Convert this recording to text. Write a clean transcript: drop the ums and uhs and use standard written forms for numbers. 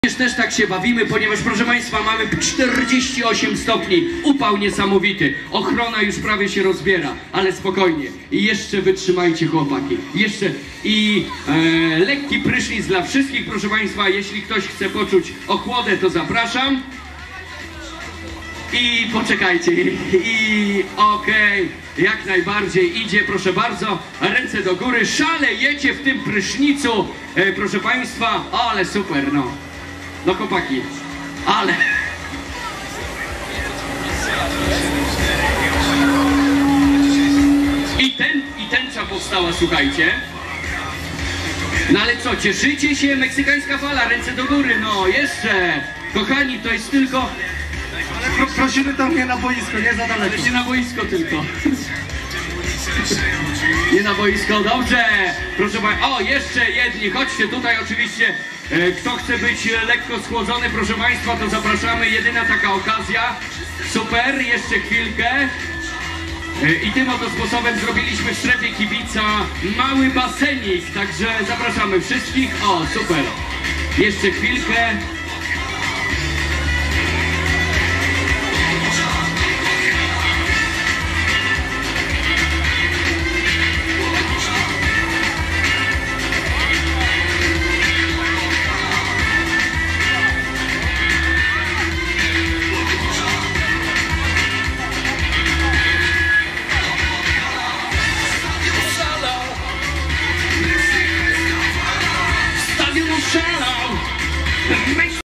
Też tak się bawimy, ponieważ proszę Państwa mamy 48 stopni, upał niesamowity, ochrona już prawie się rozbiera, ale spokojnie i jeszcze wytrzymajcie chłopaki, jeszcze i lekki prysznic dla wszystkich, proszę Państwa, jeśli ktoś chce poczuć ochłodę, to zapraszam. I poczekajcie, i okej, jak najbardziej idzie, proszę bardzo, ręce do góry, szalejecie w tym prysznicu, proszę Państwa, ale super, no. No chłopaki, ale... I tęcza powstała, słuchajcie. No ale co, cieszycie się? Meksykańska fala, ręce do góry, no jeszcze. Kochani, to jest tylko... Prosimy tam nie na boisko, nie za daleko. Nie na boisko tylko. Nie na boisko, dobrze. Proszę Państwa, o jeszcze jedni, chodźcie tutaj oczywiście. Kto chce być lekko schłodzony, proszę Państwa, to zapraszamy, jedyna taka okazja. Super, jeszcze chwilkę. I tym oto sposobem zrobiliśmy w strefie kibica mały basenik, także zapraszamy wszystkich. O, super. Jeszcze chwilkę.